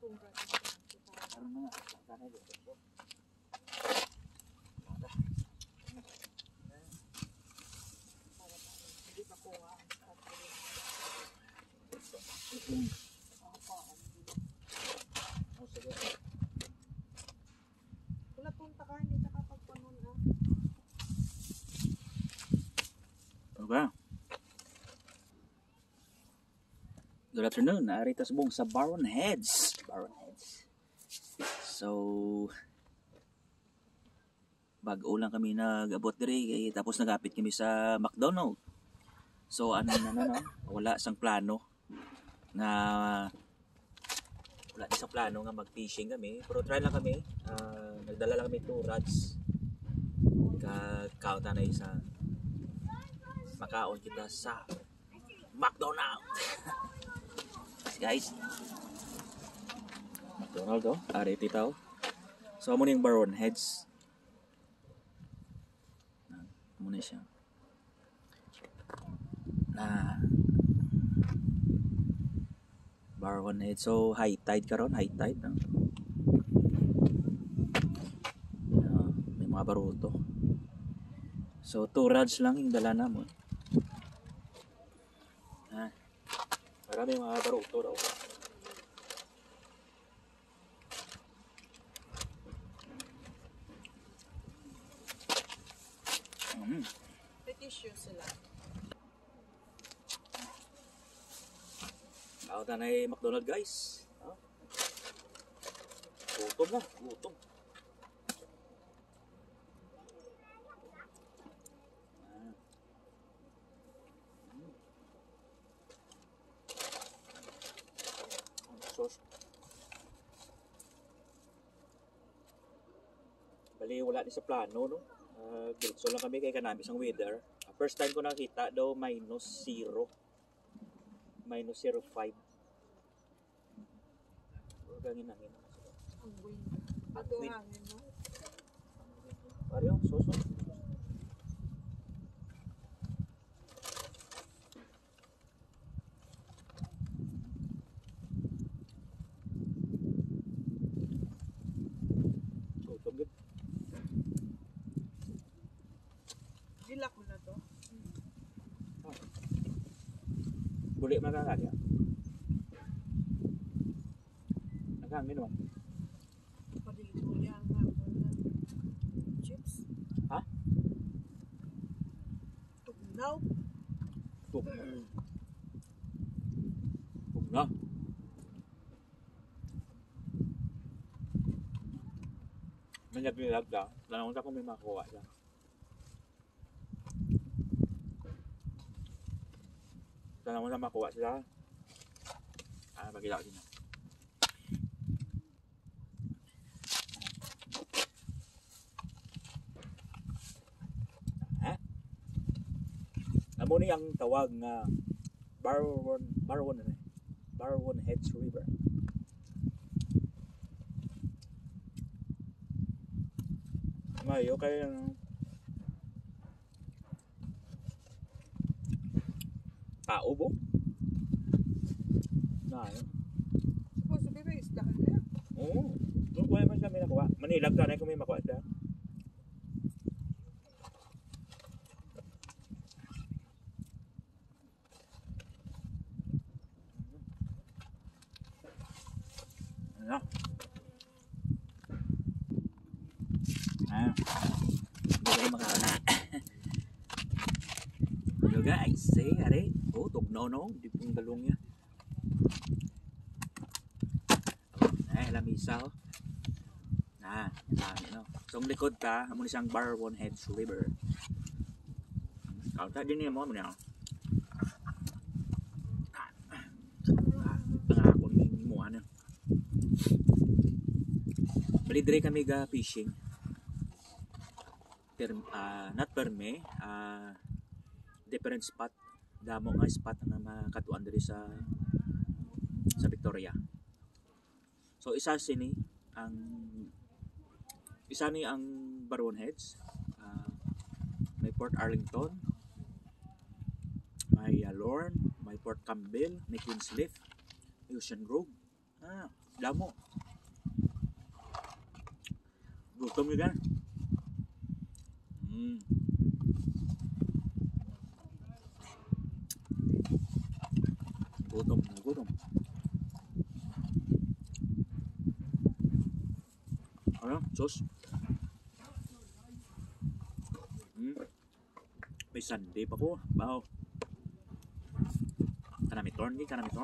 Parang mga sana dito po. Hindi pa kuha. Oh, sige. Wala punta ka, hindi nakapagpanon na. Okay. Good afternoon. Narito sa buong sa Barwon Heads. Barwon Heads. So, bago lang kami nag-abot diri, tapos nagapit kami sa McDonald's. So, wala sang plano na mag-fishing kami. Pero try lang kami. Nagdala lang kami 2 rods. Kauta na isa. Makaon kita sa McDonald's. Guys, McDonald's oh, ari titaw. So amo ning Barwon Heads. Muna siya. Barwon Heads. So high tide karon, high tide no. May mga baruto. So 2 rods lang yung dala namon. Marami mga baruto daw. Tissue sila. Kauta na yung McDonald's guys. Gutom na, gutom. Bali wala din sa plano no. Diretso lang kami kay kanami sang weather. First time ko nakita daw -0. -05. Gangin hangin. Ang wind. Ato hangin no. Pareho, soso. Dilak mo na to. Buli magagad ya. Naghangin naman. Padilito yan nga. Chips. Ha? Tugnaw. Tugnaw. May nagbilag ka. Lanong sa kung may makuha siya. Sana mo na makuha sila. Pagkilak din na. Amo ni ang tawag nga Barwon Heads River. Mayo kay tao bo? Supposed to be may isda ka na. Oo. Doon ko naman siya may nakuha. Manilag ka na kung may makuha siya. Ano? Hindi kayo makakana. Hello guys, say hari. Oh, tugnaw no, di pong galong niya. Lamisa oh. No. So ang likod ta, amo ni siyang Barwon Heads River. Kauta din niya mo niya. Pangakon ni mo ano. Bali dire kami ga fishing. Not perme, different spot. Damo nga spot nga makatuan diri sa Victoria. So isa ni ang Barwon Heads. May Port Arlington, may Lorne, may Port Campbell, may Queenscliff, may Ocean Grove. Damo. Gutom yun yan. Gutom. Ano? Sos? May sundae pa ko. Baho. Kanami torn.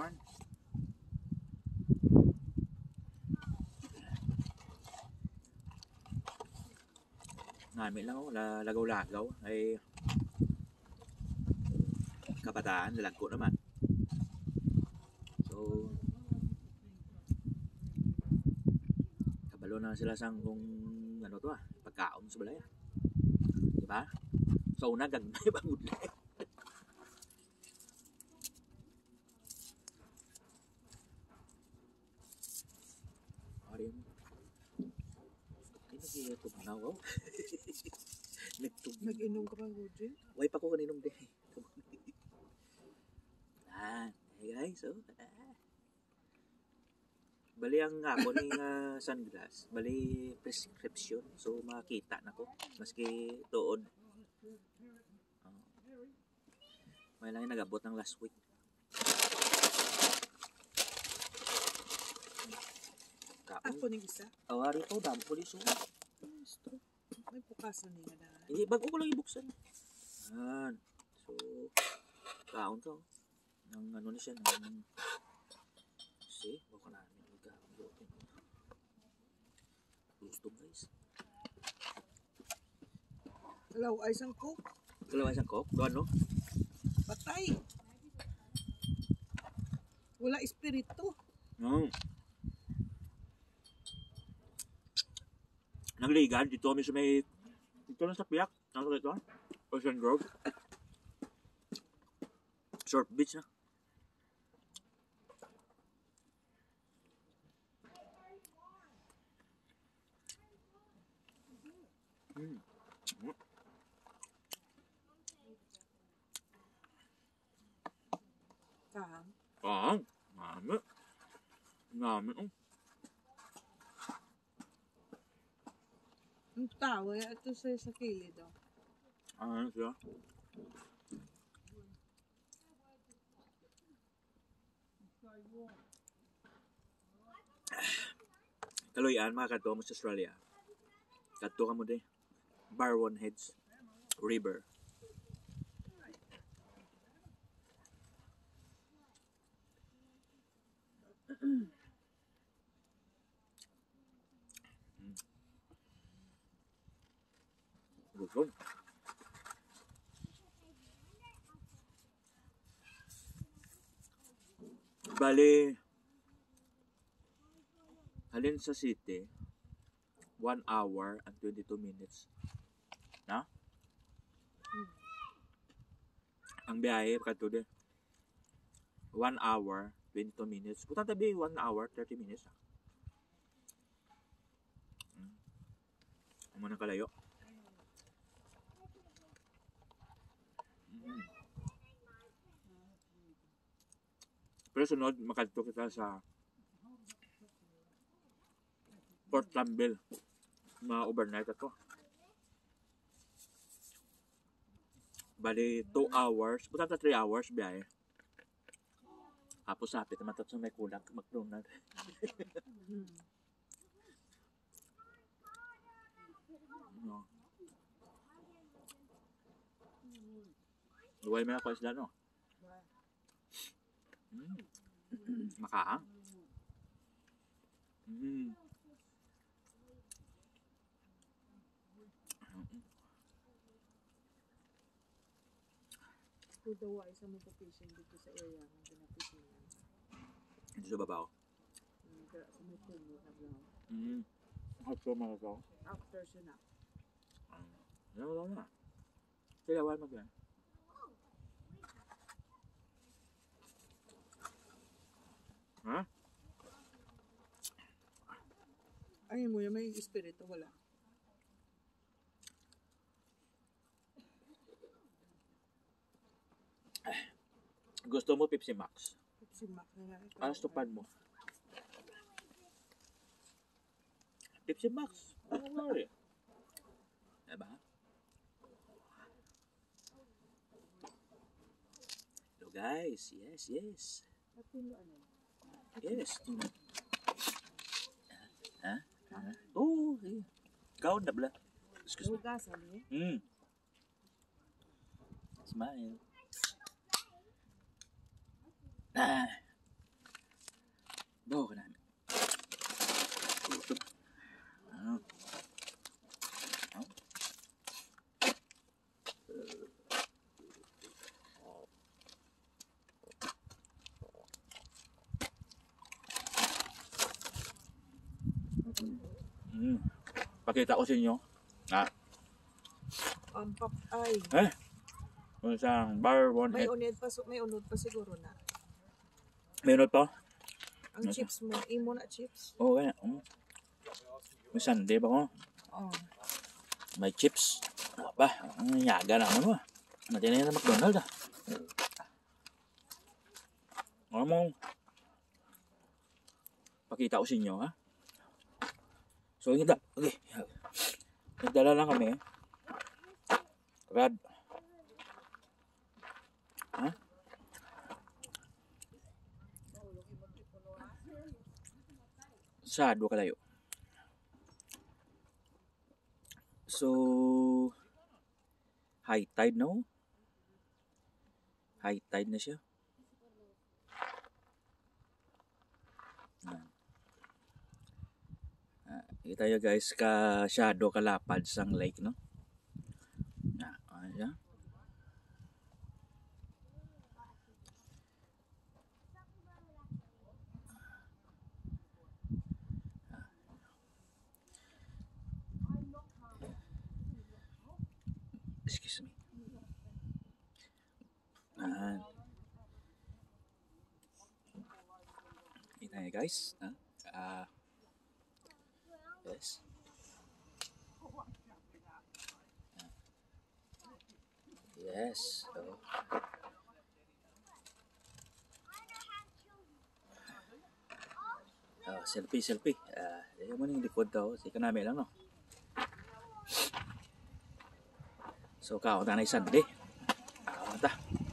Namin lang ako. Lagaw-lagaw. Ay kabataan. Lalagko naman. So kabalo na sila sang kung ano to pagkaon sa balay. Diba? So una gagmay bangod na. Ari mo. Ay nag-tugnaw ako. Nag-inom ka ba, Roger? Way pa ko kaninom din. Hey guys, so bali ang ako ni sunglass, bali prescription, so makita na ko maski tuod. May lang nagabot ng last week. Ako ning isa. Awari to dam pulis. May pukasan niya na. Hindi bago ko lang ibuksan. Yan. So kaon to. Nang ano ni siya nang see, baka namin mag-open. Gusto guys. Hello, ay isang coke. Kalawa isang coke, doon no? Patay. Wala espiritu. No. Nagligan dito kami sa may dito lang sa Piak, ano dito? Ocean Grove. Short Beach na. Kahang. Mami. Ang tawa, ito sa kilid. Ano siya? Kaloyan, mga kanto mo sa Australia. Kanto ka mo din. Barwon Heads River. Gutom. Bali, halin sa city, 1 hour and 22 minutes. Na? Ang biyahe, kanto din. 1 hour, 22 minutes. Putang tabi, 1 hour, 30 minutes. Ang muna kalayo. Pero sunod, makadto kita sa Port Campbell. Ma-overnight ako. Bali, 2 hours. Punta 3 hours biyahe. Tapos sapit naman sa may kulang McDonald's. No. Luway mo na ako isla, no? Makahang. Ito daw ay isang magpapising dito sa area ng pinapisingan. Dito sa babaw. Sa may puno na lang. After mga ito. After siya na. Wala na. Sila wala mag-yan. Ha? Ay mo, may espiritu, wala. Gusto mo Pepsi Max? Pepsi Max na. Ano stupan mo? Tipsy Max. Don't worry. Diba? Hello guys. Yes, yes. Yes. Ha? Oh, okay. Ikaw na bala. Excuse me. Hugasan eh. Smile. Ah. Bawa ka namin. Ah. Pakita ko sa inyo. Ang ay. Kung isang Barwon May unod pa siguro na. May unod pa? Ang chips mo, imo na chips. Oo, kaya. May sundae ba ko? Oh. May chips. Ba, ang yaga naman mo. Natin na McDonald's ah. Ano mo? Pakita ko sa inyo ha. So, okay. Nagdala lang kami. Rad. Ha? Sado kalayo. So, high tide no? High tide na siya. Kita nyo guys, shadow kalapad sang lake no? Ayan. Excuse me. Kita nyo guys. Yes. Yes. Selfie. Ayaw mo nang likod daw. Sika namin lang no. So kaunta na isan di. Kaunta.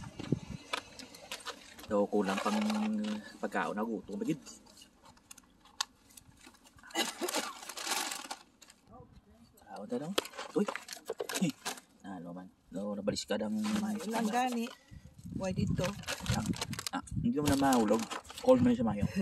So kulang pang pagkaon na gutom bagid. Kaunta daw. Uy. Ano man. No, nabalis ka dang Ilang gani. Why dito? Hindi mo na mahulog. Cold man siya mayo.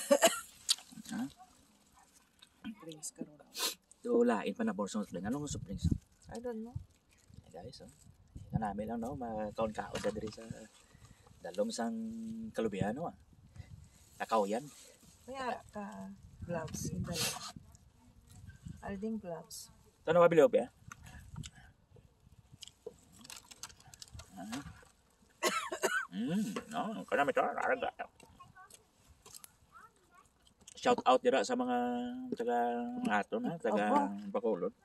Drinks ka ron. So lain pa na borsong spring. Anong springs? I don't know. Guys, ika namin lang no, makaon-kaon sa diri sa dalom sang Kalubiano Takaw yan. May ara ka gloves in the lab. Alding gloves. Ito na mabili ba? No, karami ito. Shout out dira sa mga taga aton ha, taga Bacolod.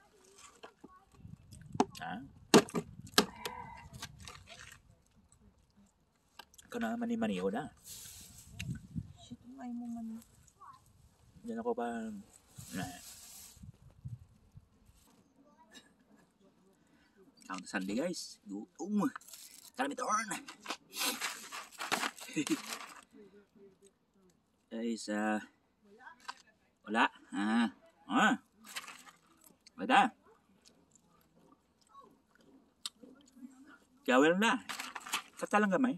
Kana mani-maniho na. Shit, may mo man. Diyan ako pa. Ang Sunday guys. Gutom. Karami ito. Guys, wala. Wala. Kaya na. Katalang gamay.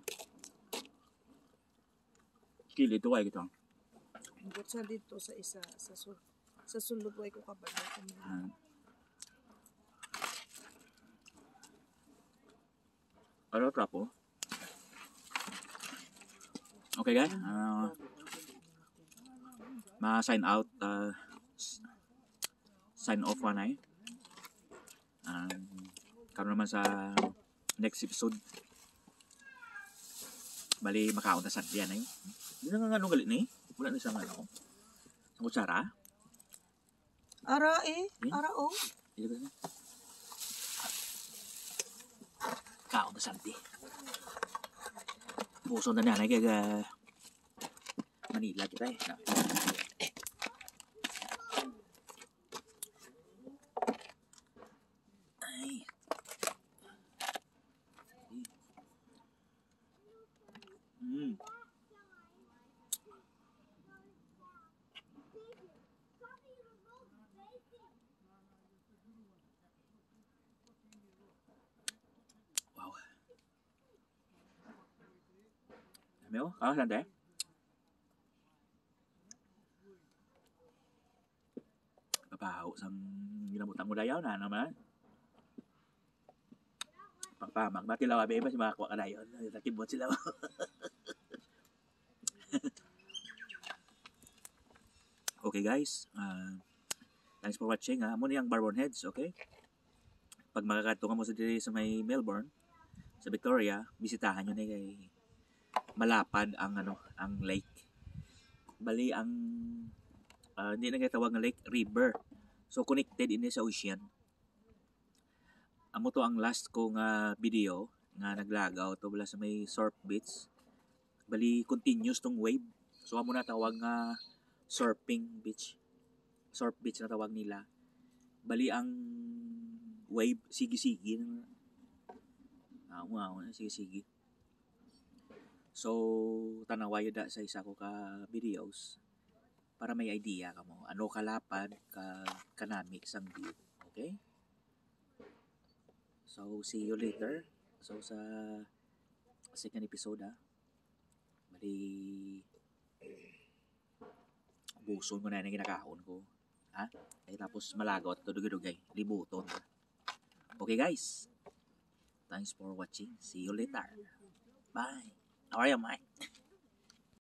Kili ito ay ito. But sa dito sa isa sa sulod way ko kabalo ko. Ano trapo? Okay guys. Ma-sign out sign off na eh. Karon naman sa next episode. Bali makaon ta sa diyan eh. Hindi na nga galit ni. Wala na siya nga ako. Sa kutsara. Ara Ara o. Kaon ta santi. Buso na nanay kaya Manila kita eh. Meo, saan papahaw sang ginamutang mo dayaw na naman. Pagpamag, matilaw abi ba si makakuha ka dayon. Nakibot sila. Okay guys, thanks for watching. Muna yung Barwon Heads, okay? Pag makakatungan mo sa diri sa may Melbourne, sa Victoria, bisitahan nyo na kay malapad ang ang lake. Bali ang hindi na tawag nga lake, river. So connected ini sa ocean. Amo to ang last ko nga video nga naglagaw to bala sa may surf beach. Bali continuous tong wave. So amo na tawag nga surfing beach. Surf beach na tawag nila. Bali ang wave sige-sige na. Wow, sige-sige. So tanaway da sa isa ko ka videos para may idea ka mo ano kalapad ka kanami sang view. Okay? So see you later. So sa second episode bali buson ko na yung ginakahon ko. Tapos malagot to dugay-dugay. Libuton. Okay guys. Thanks for watching. See you later. Bye. How are you, Mike?